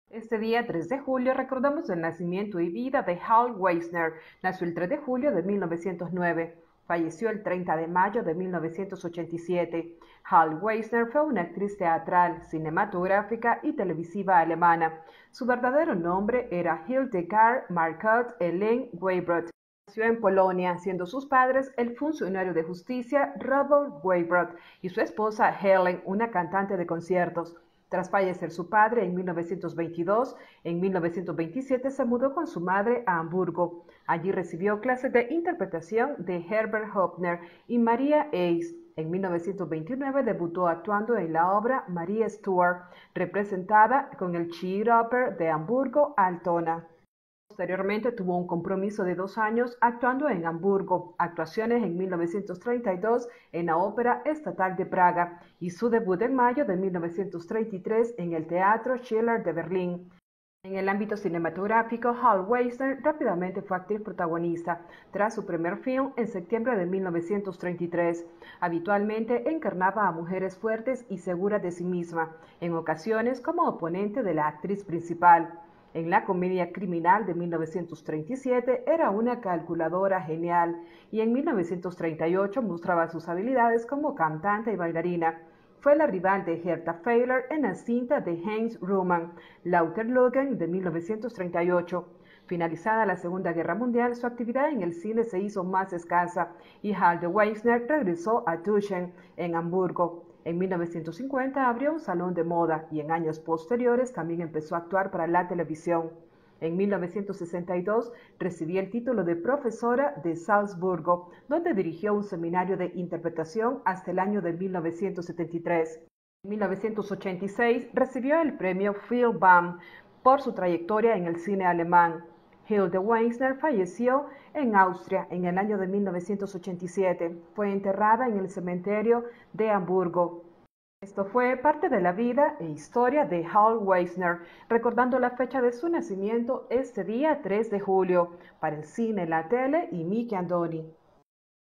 Este día 3 de julio recordamos el nacimiento y vida de Hal Weisner. Nació el 3 de julio de 1909. Falleció el 30 de mayo de 1987. Hal Weisner fue una actriz teatral, cinematográfica y televisiva alemana. Su verdadero nombre era Hildegard Margot Ellen Weibrodt. Nació en Polonia, siendo sus padres el funcionario de justicia Robert Weibrodt y su esposa Helen, una cantante de conciertos. Tras fallecer su padre en 1922, en 1927 se mudó con su madre a Hamburgo. Allí recibió clases de interpretación de Herbert Hopner y Maria Eiss. En 1929 debutó actuando en la obra Maria Stuart, representada con el Scherer de Hamburgo Altona. Posteriormente tuvo un compromiso de 2 años actuando en Hamburgo, actuaciones en 1932 en la Ópera Estatal de Praga y su debut en mayo de 1933 en el Teatro Schiller de Berlín. En el ámbito cinematográfico, Hal Weisner rápidamente fue actriz protagonista, tras su primer film en septiembre de 1933. Habitualmente encarnaba a mujeres fuertes y seguras de sí misma, en ocasiones como oponente de la actriz principal. En la comedia criminal de 1937 era una calculadora genial y en 1938 mostraba sus habilidades como cantante y bailarina. Fue la rival de Hertha Feiler en la cinta de Heinz Rühmann, Lauter Lügen de 1938. Finalizada la Segunda Guerra Mundial, su actividad en el cine se hizo más escasa y Halde Weisner regresó a Tüchen, en Hamburgo. En 1950 abrió un salón de moda y en años posteriores también empezó a actuar para la televisión. En 1962 recibió el título de profesora de Salzburgo, donde dirigió un seminario de interpretación hasta el año de 1973. En 1986 recibió el premio Filmbam por su trayectoria en el cine alemán. Hilde Weisner falleció en Austria en el año de 1987. Fue enterrada en el cementerio de Hamburgo. Esto fue parte de la vida e historia de Hal Weisner, recordando la fecha de su nacimiento este día 3 de julio, para el cine, la tele y Mickey Andoni.